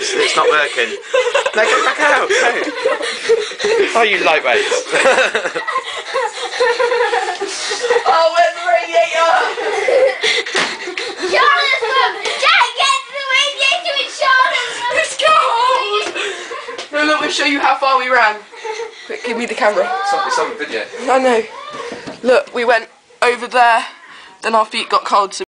it's not working. No, go back out. Go. Oh, you lightweights. Oh, where's the radiator? Charlotte, Jack, get to the radiator with Charlotte. It's cold. No, look, we'll show you how far we ran. Quick, give me the camera. It's on video. I know. Look, we went over there, then our feet got cold, so